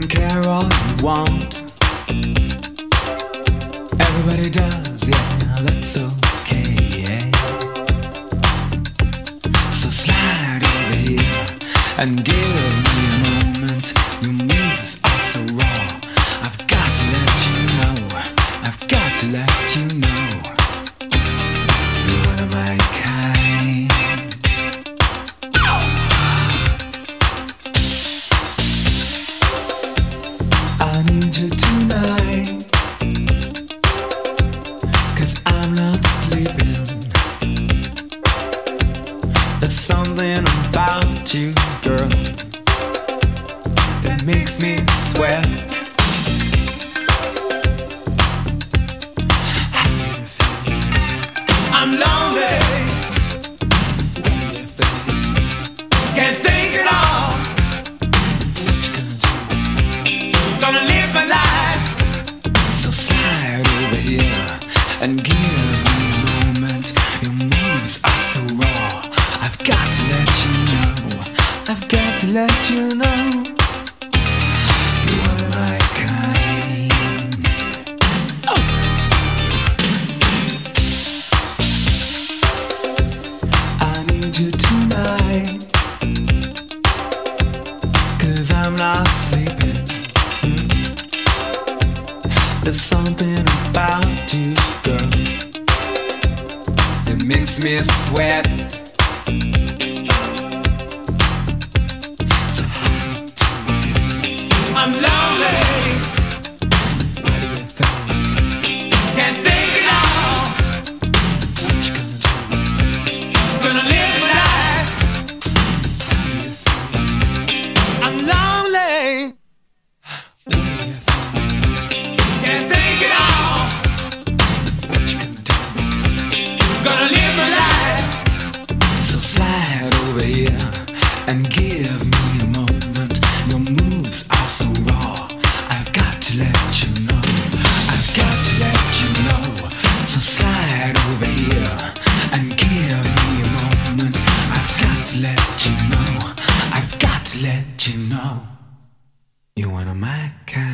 care all you want. Everybody does, yeah, that's okay. So slide over here and give me a moment. Your moves are so raw. I've got to let you know. I've got to let you know. You're one of my kind. I need you tonight, 'cause I'm not sleeping. There's something about you, girl, that makes me sweat. How do you feel? I'm lonely. What do you think? Can't think at all. What you gonna do? Gonna live my life. So slide over here and give me a moment. Your moves are so raw. I've got to let you know. I've got to let you know. You're one of my kind. Oh. I need you tonight, 'cause I'm not sleeping. There's something about you, girl, that makes me sweat. So how do you feel? I'm lonely. What do you think? Can't think at all. What you gonna do? Gonna live my life. How do you feel? I'm lonely. What do you think? Can't think at all. What you gonna do? Gonna live my life. So slide over here and give me a moment. Your moves are so raw. I've got to let you know. I've got to let you know. So slide over here and give me a moment. I've got to let you know. I've got to let you know. You're one of my kind.